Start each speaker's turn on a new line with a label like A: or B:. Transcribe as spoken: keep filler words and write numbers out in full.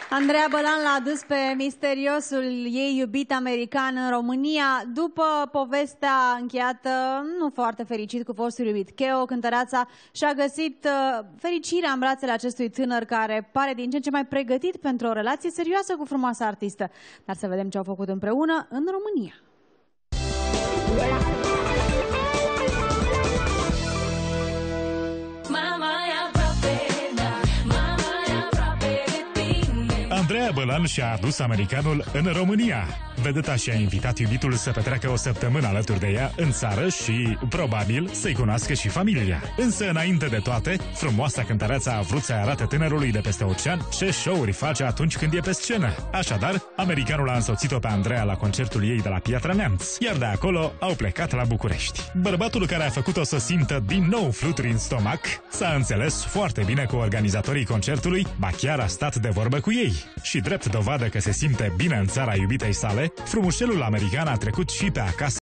A: Andreea Bălan l-a adus pe misteriosul ei iubit american în România după povestea încheiată nu foarte fericit cu fostul iubit. Cheo, cântăreața, și-a găsit fericirea în brațele acestui tânăr care pare din ce în ce mai pregătit pentru o relație serioasă cu frumoasa artistă. Dar să vedem ce au făcut împreună în România.
B: Andreea Bălan și-a adus americanul în România. Vedeta și-a invitat iubitul să petreacă o săptămână alături de ea în țară și, probabil, să-i cunoască și familia. Însă, înainte de toate, frumoasa cântăreață a vrut să-i arate tânărului de peste ocean ce show-uri face atunci când e pe scenă. Așadar, americanul a însoțit-o pe Andreea la concertul ei de la Piatra Neamț, iar de acolo au plecat la București. Bărbatul care a făcut-o să simtă din nou fluturi în stomac s-a înțeles foarte bine cu organizatorii concertului, ba chiar a stat de vorbă cu ei. Și drept dovadă că se simte bine în țara iubitei sale, frumușelul american a trecut și pe acasă